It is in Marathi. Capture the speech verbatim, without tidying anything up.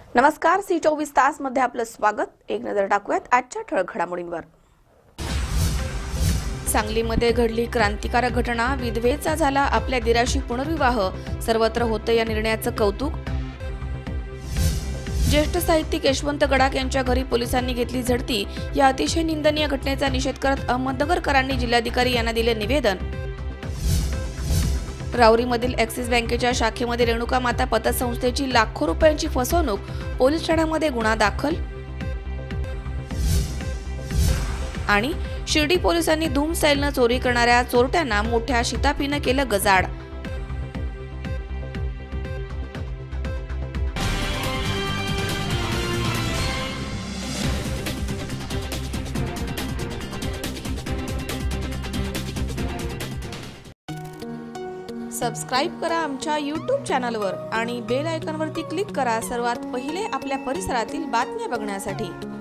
नमस्कार, सी चोवीस तास मध्ये आपलं स्वागत। एक नजर टाकूयात आजच्या ठळक घडामोडींवर। सांगलीमध्ये घडली क्रांतिकारक घटना, विधवेचा झाला आपल्या दिराशी पुनर्विवाह, सर्वत्र होतं या निर्णयाचं कौतुक। ज्येष्ठ साहित्यिक यशवंत गडाख यांच्या घरी पोलिसांनी घेतली झडती, या अतिशय निंदनीय घटनेचा निषेध करत अहमदनगरकरांनी जिल्हाधिकारी यांना दिले निवेदन। राऊरीमधील ॲक्सिस बँकेच्या शाखेमध्ये रेणुका माता पतसंस्थेची लाखो रुपयांची फसवणूक, पोलीस ठाण्यामध्ये गुन्हा दाखल। आणि शिर्डी पोलिसांनी धूम स्टाईलनं चोरी करणाऱ्या चोरट्यांना मोठ्या शिताफीनं केलं गजाड। सबस्क्राइब करा आमच्या यूट्यूब चॅनलवर आणि बेल आयकॉनवरती क्लिक करा सर्वात पहिले आपल्या परिसरातील बातम्या बघण्यासाठी।